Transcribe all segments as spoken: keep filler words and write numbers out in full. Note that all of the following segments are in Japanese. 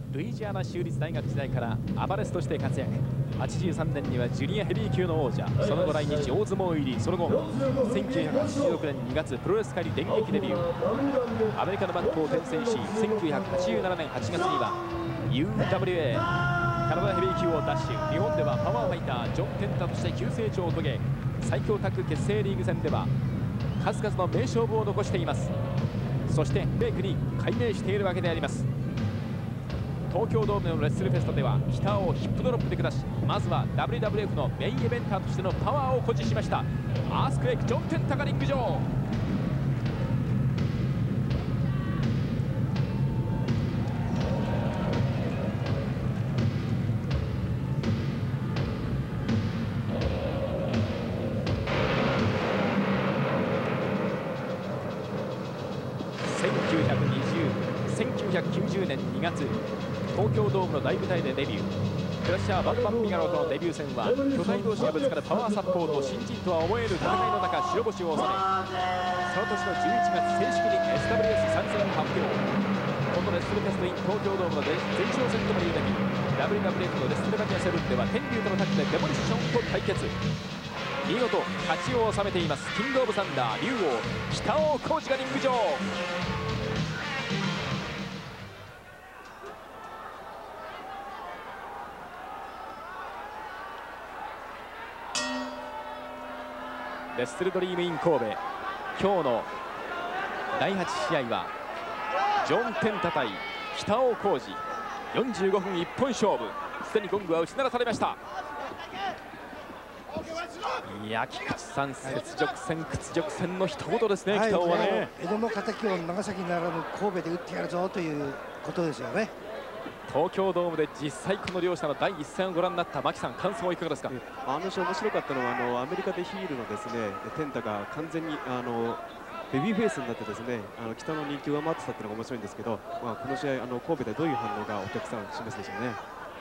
ルイジアナ州立大学時代からアバレスとして活躍。はちじゅうさんねんにはジュニアヘビー級の王者、その後来日大相撲入り、その後せんきゅうひゃくはちじゅうろくねんにがつプロレス界に電撃デビュー。アメリカのバットを転戦し、せんきゅうひゃくはちじゅうななねんはちがつには ユーダブリューエー カナダヘビー級を奪取。日本ではパワーファイタージョン・テンタとして急成長を遂げ、最強タッグ結成リーグ戦では数々の名勝負を残しています。そしてメイクに改名しているわけであります。東京ドームでのレッスルフェストでは北尾をヒップドロップで下し、まずは ダブリューダブリューエフ のメインイベンターとしてのパワーを誇示しました。アースクレイクジョン・テンタがリング上。せんきゅうひゃくにじゅう、せんきゅうひゃくきゅうじゅうねんにがつ、東京ドームの大舞台でデビュー。クラッシャーバンバンビガロとのデビュー戦は巨体同士がぶつかるパワーサッポート、新人とは思える戦いの中白星を収め、その年のじゅういちがつ正式に エスダブリューエス 参戦を発表。このレッスルフェストイン東京ドームの前哨戦ともいうべき ダブリューダブリューエフ のレッスルマニアセブンでは天竜とのタッグでデモリッションと対決。見事勝ちを収めています。キングオブサンダー竜王北尾浩二がリング上。レッスルドリームイン神戸、今日のだいはち試合はジョン・テンタ対北尾浩二、よんじゅうごふん一本勝負。すでにゴングは打ち鳴らされました。いや、菊池さん、雪辱戦屈辱戦の一言ですね、はい、北尾はね。 江戸の敵を長崎ならぬ神戸で打ってやるぞということですよね。 東京ドームで実際この両者の第一戦をご覧になった牧さん、感想はいかがですか。 あの試合面白かったのは、あのアメリカでヒールのですねテンタが完全にあのベビーフェイスになってですね、あの北の人気を上回ってたっていうのが面白いんですけど、まあ、この試合あの神戸でどういう反応がお客さん示すでしょうね。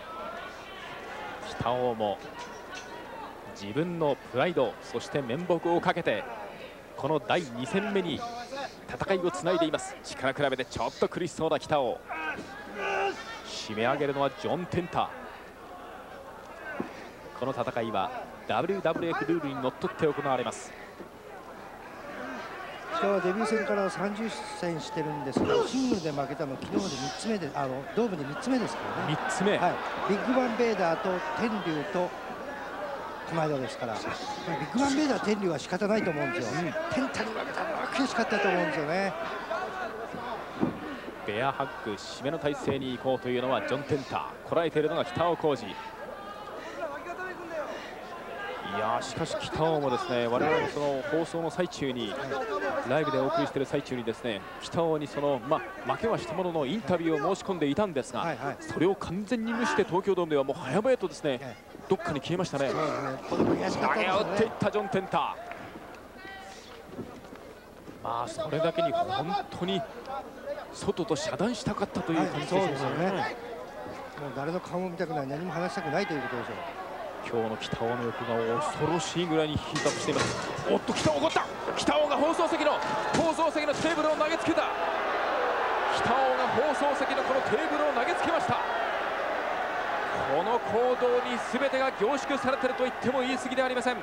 北尾も自分のプライド、そして面目をかけてこのだいに戦目に戦いをつないでいます。力比べでちょっと苦しそうな北尾、締め上げるのはジョン・テンタ。この戦いは ダブリューダブリューエフ ルールにのっとって行われます。 北はデビュー戦からさんじゅっ戦してるんですが、シングルで負けたの昨日までみっつめで、あのドームでみっつめですからね。 みっつめ、 はい、ビッグバンベーダーと天竜とこの間ですから、ビッグバンベーダー天竜は仕方ないと思うんですよ、うん、テンタに負けたのは悔しかったと思うんですよね。 ベアハッグ、締めの体勢に行こうというのはジョン・テンタ、こらえているのが北尾浩二。いやー、しかし北尾もですね、我々のその放送の最中にライブでお送りしている最中にですね、北尾にその、まあ、負けはしたもののインタビューを申し込んでいたんですが、はいはい、それを完全に無視して東京ドームではもう早々とですね、はい、どっかに消えましたね。投げ打っていったジョン・テンタ。まあそれだけに本当に外と遮断したかったという感じですよね。はい、そうですよね。 もう誰の顔も見たくない、何も話したくないということでしょう。 今日の北尾の欲が恐ろしいぐらいにヒートアップしています。おっと、北尾怒った。北尾が放送席の放送席のテーブルを投げつけた。北尾が放送席のこのテーブルを投げつけました。この行動に全てが凝縮されていると言っても言い過ぎではありません。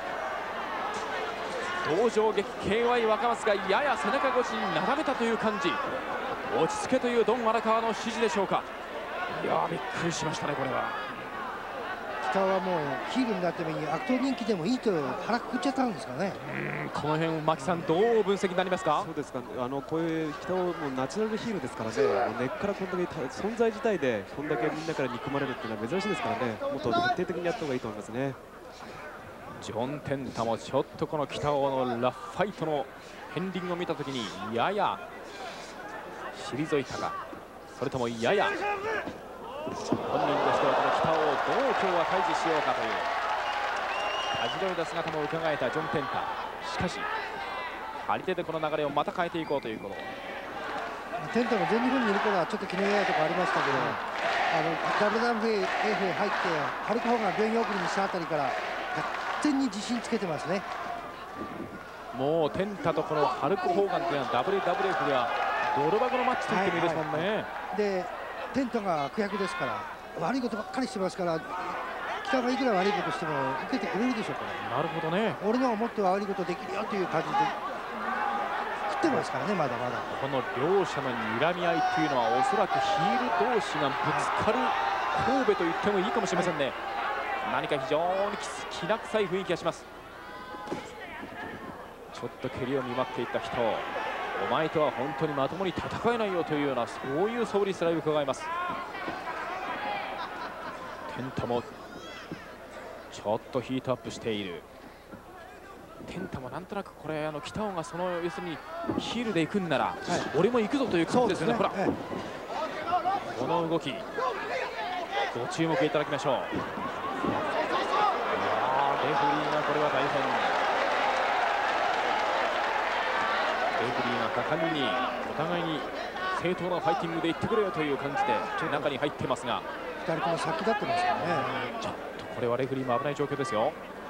道場撃 ケーワイ 若松がやや背中越しに斜めたという感じ。落ち着けというドン荒川の指示でしょうか。いやー、びっくりしましたね、これは。 北はもうヒールになった目に悪党人気でもいいと腹くくっちゃったんですかね。 うん、この辺牧さん、どう分析になりますか。 そうですか、あのこういう北尾もナチュラルヒールですからね、根っからこんだけ存在自体でこんだけみんなから憎まれるっていうのは珍しいですからね、もっと徹底的にやった方がいいと思いますね。 ジョン・テンタもちょっとこの北尾のラフファイトのヘンディングを見たときにやや退いたか、それともやや本人としてはこの北尾をどう今日は退治しようかというたじろいだ姿も伺えたジョン・テンタ。しかし張り手でこの流れをまた変えていこうということ。 テンタも全日本にいる頃はちょっと気の弱いところありましたけど、あの ダブリューダブリューエフ へ入ってハルク・ホーガン病院送りにしたあたりから完全に自信つけてますね。 もうテンタとこのハルク・ホーガンというのは ダブリューダブリューエフ では泥箱のマッチと言ってもいいですもんね。 でテントが悪役ですから、悪いことばっかりしてますから、北がいくら悪いことしても受けてくれるでしょうから。 なるほどね。 俺のはもっと悪いことできるよという感じで食ってますからね、まだまだ。 この両者の睨み合いというのは、おそらくヒール同士がぶつかる神戸と言ってもいいかもしれませんね。はい、何か非常にきな臭い雰囲気がします。ちょっと蹴りを見舞っていった人、お前とは本当にまともに戦えないよというような、そういう素振りすら伺います。テンタもちょっとヒートアップしている。テンタもなんとなくこれ、あの北尾がその要するにヒールで行くんなら、はい、俺も行くぞという感じですよね。ほら、ええ、この動きご注目いただきましょう。いやー、レフェリーがこれは大変。レフェリーが果敢にお互いに正当なファイティングで行ってくれよという感じで中に入ってますが、 ふたりとも先立ってますよね。 ちょっとこれはレフェリーも危ない状況ですよ。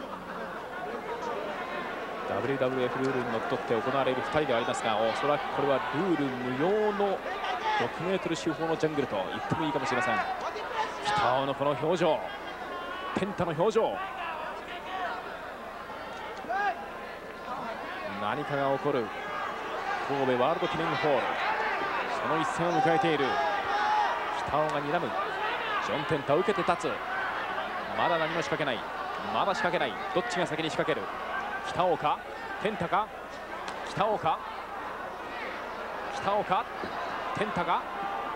ダブリューダブリューエフ ルールにのっとって行われるふたりではありますが、おそらくこれはルール無用のろくメートル四方のジャングルと言ってもいいかもしれません。北尾のこの表情、テンタの表情、何かが起こる神戸ワールド記念ホール、その一戦を迎えている。北尾が睨む。ジョン・テンタ受けて立つ。まだ何も仕掛けない、まだ仕掛けない。どっちが先に仕掛ける。北尾かテンタか、北尾か北尾かテンタか。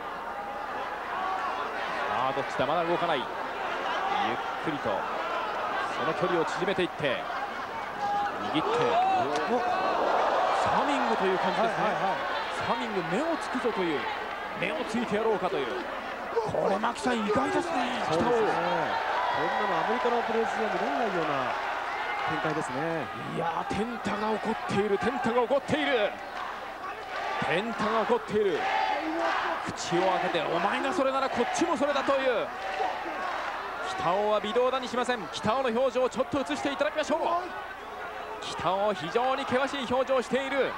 さあどっちだ、まだ動かない。ゆっくりとその距離を縮めていって握って、サミングという感じですね。サミング、目をつくぞという、目をついてやろうかという、これ牧さん意外ですね。北尾、こんなのアメリカのプレースでは見られないような展開ですね。 いやー、テンタが怒っている、テンタが怒っている、テンタが怒っている。口を開けて、お前がそれならこっちもそれだという。北尾は微動だにしません。北尾の表情をちょっと映していただきましょう。北尾、非常に険しい表情をしている。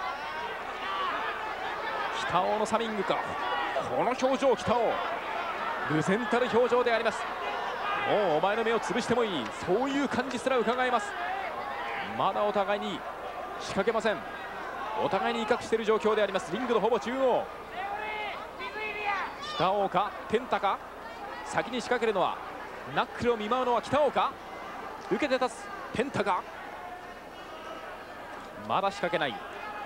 北尾のサミングか、この表情、北尾無然たる表情であります。もうお前の目を潰してもいい、そういう感じすら伺えます。まだお互いに仕掛けません。お互いに威嚇している状況であります。リングのほぼ中央、北尾かテンタか。先に仕掛けるのは、ナックルを見舞うのは北尾か。受けて立つテンタか。まだ仕掛けない、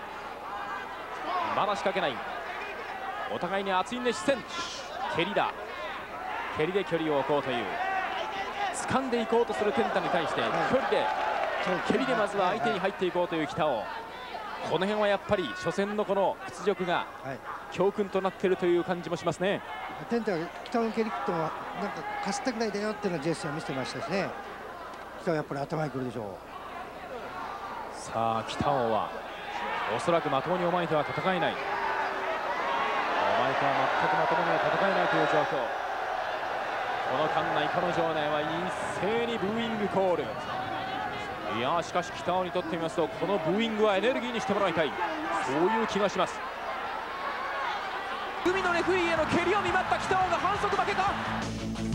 まだ仕掛けない。お互いに熱い熱視線。蹴りだ、蹴りで距離を置こうという、掴んでいこうとするテンタに対して、距離で蹴りでまずは相手に入っていこうという北尾。この辺はやっぱり初戦のこの屈辱が教訓となっているという感じもしますね。 テンタが北尾の蹴りとはなんかかすったぐらいだよっていうのジェスチャーを見せてましたしね。北尾はやっぱり頭にくるでしょう。 さあ北尾はおそらくまともにお前とは戦えない、お前とは全くまともには戦えないという状況。この館内、彼女は一斉にブーイングコール。いやしかし北尾にとってみますと、このブーイングはエネルギーにしてもらいたい、そういう気がします。海のレフェリーへの蹴りを見舞った北尾が反則負けか。